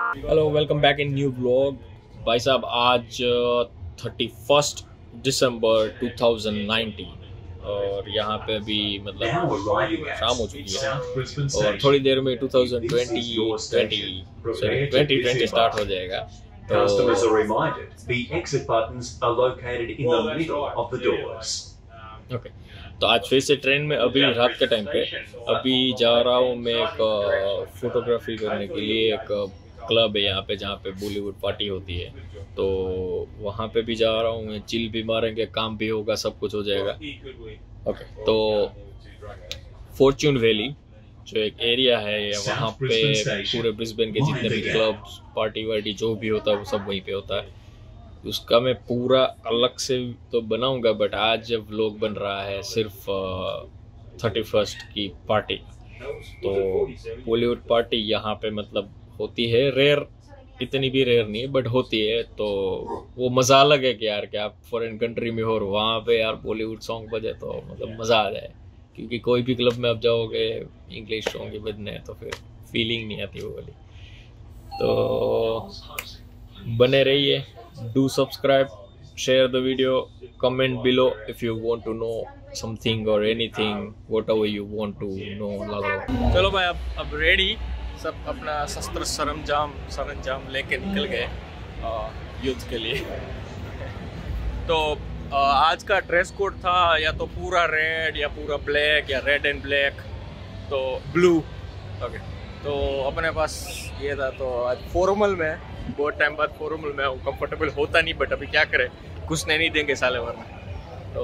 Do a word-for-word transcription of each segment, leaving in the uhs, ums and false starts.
Hello, welcome back in new blog. भाई साहब, आज thirty first December two thousand nineteen और यहाँ पे अभी मतलब शाम हो चुकी है और थोड़ी देर में two thousand twenty twenty twenty twenty start हो जाएगा। तो Customers are reminded the exit buttons are located in the middle of the doors. Okay, तो आज फिर से ट्रेन में अभी रात के टाइम पे अभी जा रहा हूँ मैं एक फोटोग्राफी करने के लिए। एक क्लब है यहाँ पे जहाँ पे बॉलीवुड पार्टी होती है, तो वहाँ पे भी जा रहा हूँ। चिल भी मारेंगे, काम भी होगा, सब कुछ हो जाएगा। ओके, तो फॉर्च्यून वैली जो एक एरिया है वहाँ पे पूरे ब्रिस्बेन के जितने भी क्लब्स पार्टी वार्टी जो भी होता है वो सब वहीं पे होता है। उसका मैं पूरा अलग से तो बनाऊंगा, बट आज जब व्लॉग बन रहा है सिर्फ थर्टी फर्स्ट की पार्टी, तो बॉलीवुड पार्टी यहाँ पे मतलब होती है। रेयर, इतनी भी रेयर नहीं है बट होती है, तो वो मज़ा अलग है कि यार कि आप फॉरेन कंट्री में हो और वहाँ पे यार बॉलीवुड सॉन्ग बजे तो मतलब मज़ा आ जाए। क्योंकि कोई भी क्लब में आप जाओगे इंग्लिश सॉन्ग ही बजने हैं तो फिर फीलिंग नहीं आती वो वाली। तो बने रहिए, do subscribe, share the video, comment below if you want to know something or anything, whatever you want to know। चलो भाई, अब अब रेडी, सब अपना शस्त्र सरंजाम सरंजाम लेके निकल गए युद्ध के लिए। तो आज का ड्रेस कोड था या तो पूरा रेड या पूरा ब्लैक या रेड एंड ब्लैक, तो ब्लू। ओके, तो अपने पास ये था। तो आज फॉर्मल में, बहुत टाइम बाद फॉर्मल में हूँ। कंफर्टेबल होता नहीं बट अभी क्या करें, घुसने नहीं देंगे साले वरना। तो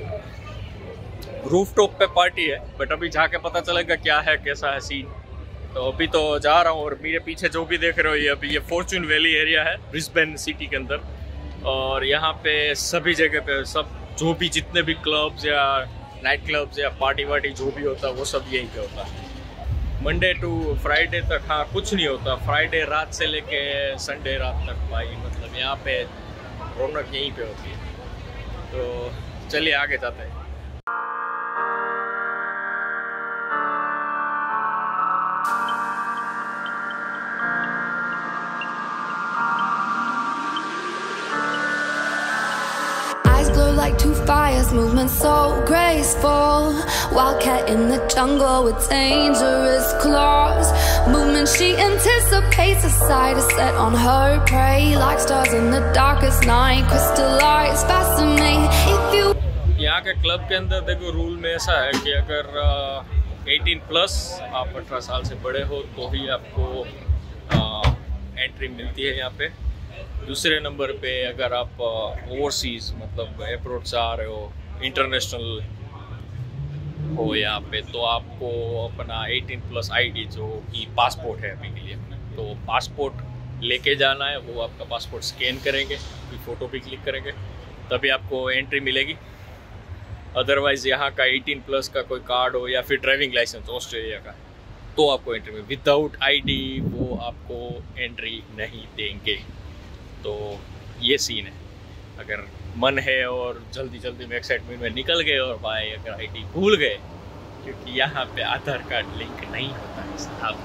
रूफ टॉप पे पार्टी है बट अभी जाके पता चलेगा क्या है, कैसा है सीन। तो अभी तो जा रहा हूँ और मेरे पीछे जो भी देख रहे हो ये अभी ये फॉर्च्यून वैली एरिया है ब्रिस्बेन सिटी के अंदर। और यहाँ पे सभी जगह पे सब जो भी जितने भी क्लब्स या नाइट क्लब्स या पार्टी वार्टी जो भी होता है वो सब यहीं पे होता है। मंडे टू फ्राइडे तक हाँ कुछ नहीं होता, फ्राइडे रात से लेके संडे रात तक भाई मतलब यहाँ पे रौनक यहीं पे होती है। तो चलिए आगे जाते हैं। Like two fires, movement so graceful. Wildcat in the jungle with dangerous claws. Movement she anticipates, a sight is set on her prey. Like stars in the darkest night, crystallize, fascinate. If you यहाँ के club के अंदर देखो rule में ऐसा है कि अगर एटीन प्लस आप अठारह साल से बड़े हो तो ही आपको एंट्री मिलती है यहाँ पे। दूसरे नंबर पे अगर आप ओवरसीज़ मतलब अब्रॉड से आ रहे हो, इंटरनेशनल हो यहाँ पे, तो आपको अपना एटीन प्लस आईडी जो कि पासपोर्ट है अभी के लिए, तो पासपोर्ट लेके जाना है। वो आपका पासपोर्ट स्कैन करेंगे, फिर फ़ोटो भी क्लिक करेंगे, तभी आपको एंट्री मिलेगी। अदरवाइज़ यहाँ का एटीन प्लस का कोई कार्ड हो या फिर ड्राइविंग लाइसेंस ऑस्ट्रेलिया का, तो आपको एंट्री में, विदाउट आईडी वो आपको एंट्री नहीं देंगे। तो ये सीन है। अगर मन है और जल्दी जल्दी में एक्साइटमेंट में निकल गए और भाई अगर आईडी भूल गए, क्योंकि यहाँ पे आधार कार्ड लिंक नहीं होता है साहब।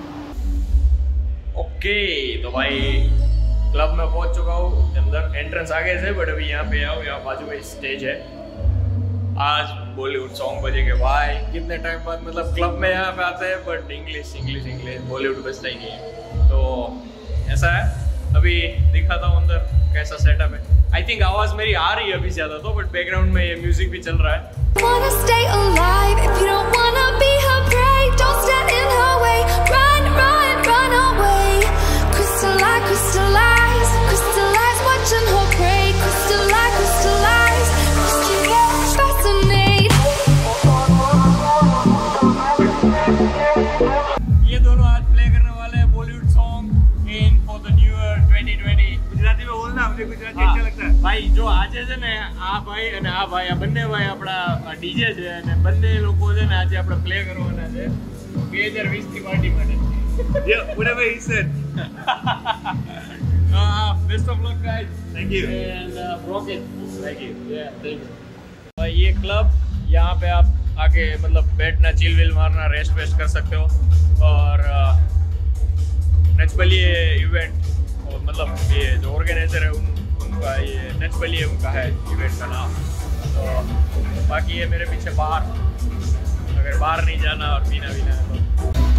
ओके, तो भाई क्लब में पहुँच चुका हूँ। अंदर एंट्रेंस आगे से, बट अभी यहाँ पे आओ, यहाँ बाजू में स्टेज है। आज बॉलीवुड सॉन्ग बजेंगे भाई। कितने टाइम बाद मतलब क्लब में यहाँ पे आते हैं but English English English Bollywood बजता ही नहीं है। तो ऐसा है, अभी दिखाता हूँ अंदर कैसा सेटअप है। आई थिंक आवाज़ मेरी आ रही है अभी ज़्यादा तो, बट बैकग्राउंड में ये म्यूजिक भी चल रहा है। wanna stay alive, if you don't wanna be her prey, don't stand in her way. Run, run, run away. Crystallize, crystallize, crystallize, watching her prey. Crystallize, crystallize, crystallize, fascinate. ये दोनों आज play करने वाले हैं Bollywood song in for the new year twenty twenty. Gujarati में बोलना, मुझे गुजराती अच्छा लगता है भाई। जो आज છે ને આ ભાઈ અને આ ભાઈ આ બંને ભાઈ આપણા ડીજે છે અને બંને લોકો છે ને આજે આપણે પ્લે કરવાના છે બે હજાર વીસ ની પાર્ટી માટે। Yeah, whatever he said. uh, best of luck guys. Thank you. And uh, rocket. Thank you. Yeah, thank you. भाई ये क्लब, यहाँ पे आप आके मतलब बैठना, चिल विल मारना, रेस्ट वेस्ट कर सकते हो। और नचबलिए इवेंट, मतलब ये जो ऑर्गेनाइजर है उन उनका ये नचबलिए उनका है इवेंट का नाम। तो बाकी ये मेरे पीछे बाहर, अगर बाहर नहीं जाना और पीना पीना है तो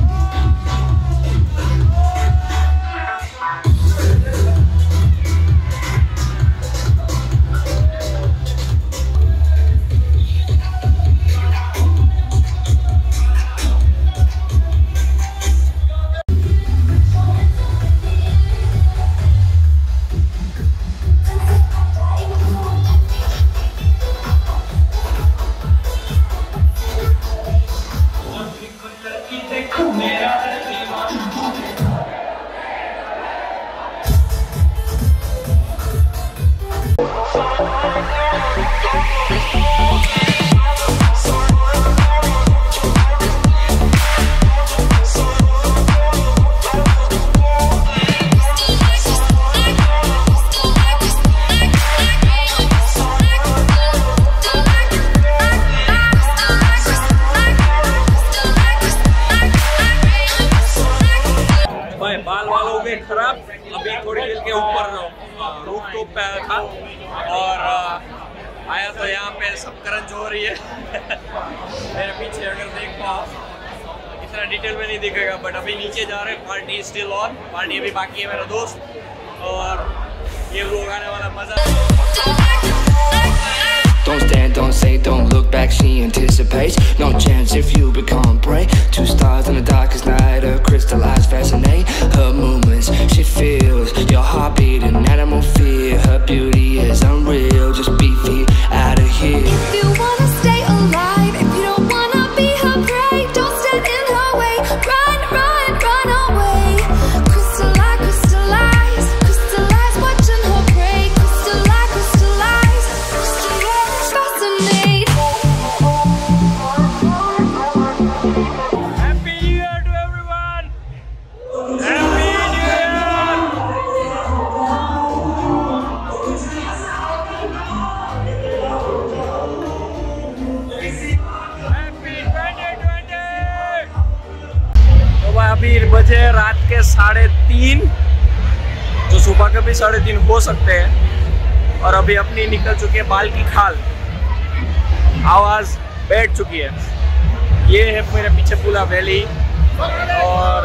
खराब। अभी थोड़ी देर के ऊपर रूफ टॉप पे आया था और आया तो यहाँ पे सब करंज हो रही है मेरे पीछे, अगर देख पाओ इतना डिटेल में नहीं दिखेगा, बट अभी नीचे जा रहे हैं। पार्टी स्टिल ऑन, पार्टी अभी बाकी है मेरा दोस्त, और ये लोग आने वाला मजा। Don't stand, don't say, don't look back, she anticipates. No chance if you become prey. Two stars in the darkest night, her crystallized fascinate. Her movements, she feels your heartbeat and animal fear. Her beauty is unreal, just be feet out of here. If you wanna stay alive, if you don't wanna be her prey, don't stand in her way. Run, run, run away. Crystallize, crystallize, crystallize, watching her prey. Crystallize, crystallize, crystallize, fascinate. Happy New Year to everyone! Happy New Year! Happy twenty twenty! तो भाई अभी बजे रात के साढ़े तीन, जो सुबह के भी साढ़े तीन हो सकते हैं, और अभी अपनी निकल चुकी है बाल की खाल, आवाज़ बैठ चुकी है। ये है मेरे पीछे पूरा वैली, और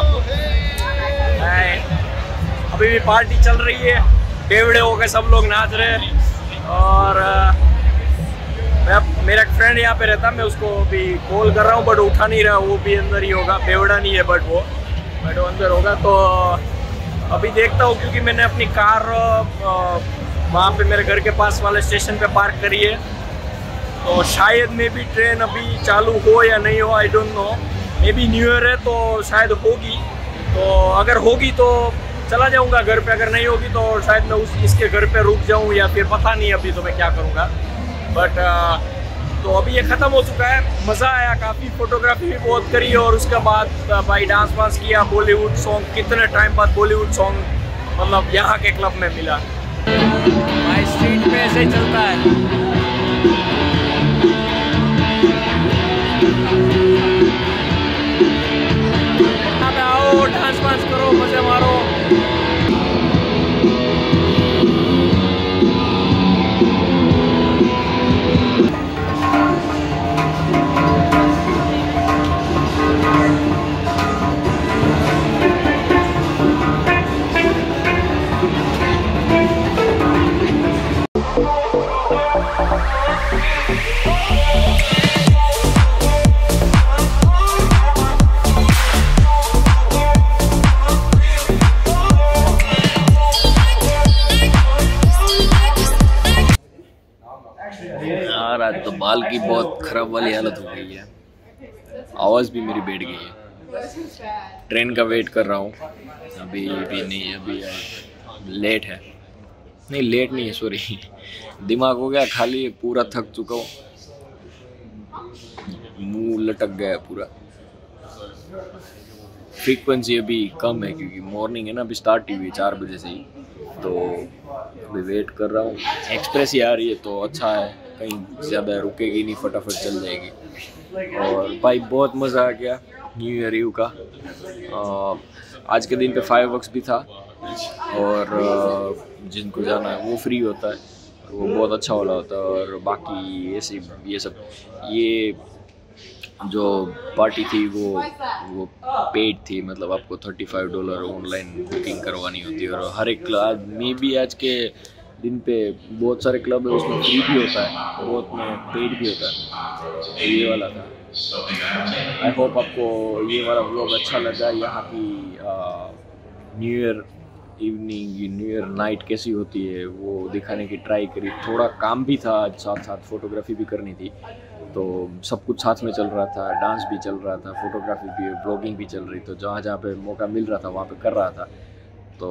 आ, अभी भी पार्टी चल रही है, बेवड़े हो गए सब लोग नाच रहे हैं। और आ, मैं मेरा एक फ्रेंड यहाँ पे रहता, मैं उसको अभी कॉल कर रहा हूँ बट उठा नहीं रहा, वो भी अंदर ही होगा, बेवड़ा नहीं है बट वो बट वो अंदर होगा। तो अभी देखता हूँ, क्योंकि मैंने अपनी कार वहाँ पे मेरे घर के पास वाले स्टेशन पे पार्क करी है, तो शायद मे बी ट्रेन अभी चालू हो या नहीं हो, I don't know. Maybe new year है तो शायद होगी, तो अगर होगी तो चला जाऊंगा घर पे, अगर नहीं होगी तो शायद मैं उस इसके घर पे रुक जाऊं, या फिर पता नहीं अभी तो मैं क्या करूंगा। बट तो अभी ये ख़त्म हो चुका है, मज़ा आया काफ़ी, फोटोग्राफी भी बहुत करी, और उसके बाद भाई डांस वांस किया, बॉलीवुड सॉन्ग, कितने टाइम बाद बॉलीवुड सॉन्ग मतलब यहाँ के क्लब में मिला। भाई स्ट्रीट पे ऐसे ही चलता है। आओ डांस वांस करो, मजे मारो। यार आज तो बाल की बहुत खराब वाली हालत हो गई है, आवाज़ भी मेरी बैठ गई है। ट्रेन का वेट कर रहा हूँ, अभी भी नहीं, अभी लेट है, नहीं लेट नहीं है सॉरी, दिमाग हो गया खाली, पूरा थक चुका हूँ, मुंह लटक गया पूरा। फ्रीक्वेंसी अभी कम है क्योंकि मॉर्निंग है ना, अभी स्टार्ट हुई चार बजे से ही, तो अभी वेट कर रहा हूँ। एक्सप्रेस ही आ रही है तो अच्छा है, कहीं ज़्यादा रुकेगी नहीं, फटाफट चल जाएगी। और भाई बहुत मज़ा आ गया, न्यू ईयर ईव का। आ, आज के दिन पे फायर वर्क्स भी था और आ, जिनको जाना है वो फ्री होता है, वो बहुत अच्छा वाला होता है। और बाकी ऐसे ये सब ये जो पार्टी थी वो वो पेड थी, मतलब आपको thirty five dollar online booking करवानी होती है। और हर एक क्लब में भी आज के दिन पे बहुत सारे क्लब है उसमें फ्री भी होता है, बहुत में पेड भी होता है। ये वाला था। आई होप आपको ये वाला व्लॉग अच्छा लगा। यहाँ की new year evening new year night कैसी होती है वो दिखाने की ट्राई करी। थोड़ा काम भी था, साथ साथ फोटोग्राफी भी करनी थी, तो सब कुछ साथ में चल रहा था। डांस भी चल रहा था, फोटोग्राफी भी, ब्लॉगिंग भी चल रही। तो जहाँ जहाँ पे मौका मिल रहा था वहाँ पे कर रहा था। तो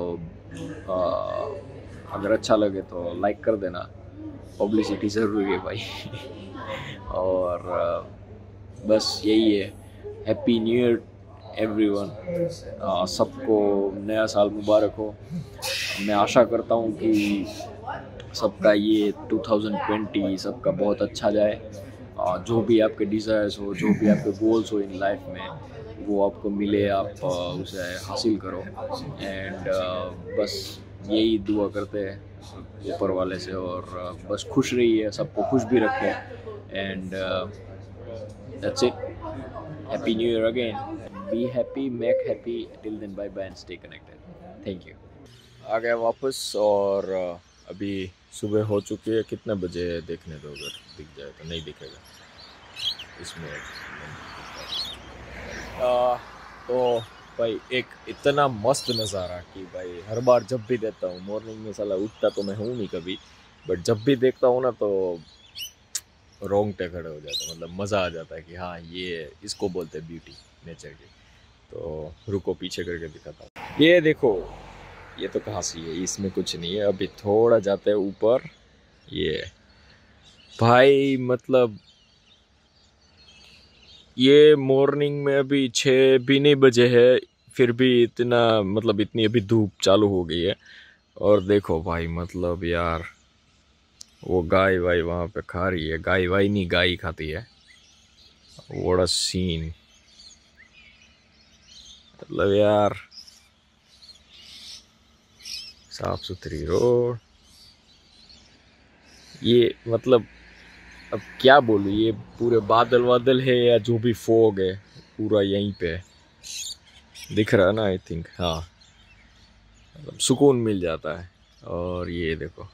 आ, अगर अच्छा लगे तो लाइक कर देना, पब्लिसिटी ज़रूरी है भाई। और आ, बस यही है। हैप्पी न्यू ईयर एवरीवन, सबको नया साल मुबारक हो। मैं आशा करता हूँ कि सबका ये टू थाउजेंड ट्वेंटी सबका बहुत अच्छा जाए। Uh, जो भी आपके डिज़ायर्स हो, जो भी आपके गोल्स हो इन लाइफ में, वो आपको मिले, आप uh, उसे हासिल करो। एंड uh, बस यही दुआ करते हैं ऊपर वाले से। और uh, बस खुश रहिए, सबको खुश भी रखें। And that's it. Happy new year again. Be happy, make happy. Till then bye bye and stay connected. Thank you. आ गया वापस और uh, अभी सुबह हो चुकी है। कितने बजे देखने दो, अगर दिख जाए तो। नहीं दिखेगा इसमें। आ, तो भाई एक इतना मस्त नज़ारा कि भाई हर बार जब भी देखता हूँ, मॉर्निंग में साला उठता तो मैं हूँ नहीं कभी, बट जब भी देखता हूँ ना तो रोंगटे खड़े हो जाते, मतलब मज़ा आ जाता है कि हाँ ये इसको बोलते हैं ब्यूटी नेचर की। तो रुको पीछे करके दिखाता हूँ। ये देखो, ये तो कहाँ से है, इसमें कुछ नहीं है। अभी थोड़ा जाते हैं ऊपर। ये भाई मतलब ये मॉर्निंग में अभी छः भी नहीं बजे है, फिर भी इतना मतलब इतनी अभी धूप चालू हो गई है। और देखो भाई मतलब यार वो गाय वाई वहाँ पे खा रही है। गाय वाई नहीं, गाय खाती है। व्हाट अ सीन, मतलब यार साफ सुथरी रोड। ये मतलब अब क्या बोलूँ, ये पूरे बादल वादल है या जो भी फॉग है पूरा यहीं पे दिख रहा है ना। आई थिंक हाँ, मतलब सुकून मिल जाता है। और ये देखो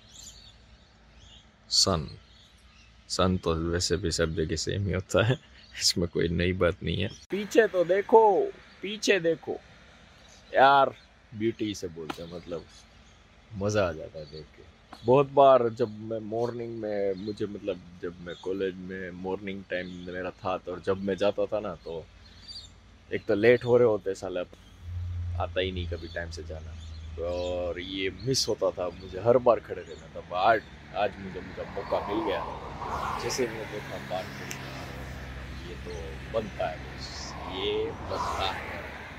सन सन तो वैसे भी सब जगह सेम ही होता है, इसमें कोई नई बात नहीं है। पीछे तो देखो, पीछे देखो यार, ब्यूटी से बोलते हैं, मतलब मज़ा आ जाता है देख के। बहुत बार जब मैं मॉर्निंग में, मुझे मतलब जब मैं कॉलेज में मॉर्निंग टाइम मेरा था, तो जब मैं जाता था ना तो एक तो लेट हो रहे होते साला, आता ही नहीं कभी टाइम से जाना, तो और ये मिस होता था मुझे, हर बार खड़े रहना था। आज आज मुझे मुझे मौका मिल गया, जैसे मैं देखा बात करूँ, ये तो बनता है, ये बनता है।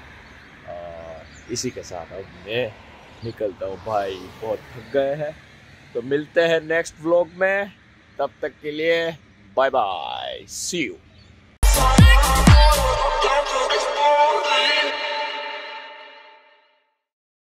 और इसी के साथ अब मैं निकलता हूँ भाई, बहुत थक गए हैं। तो मिलते हैं नेक्स्ट व्लॉग में, तब तक के लिए बाय बाय, सी यू।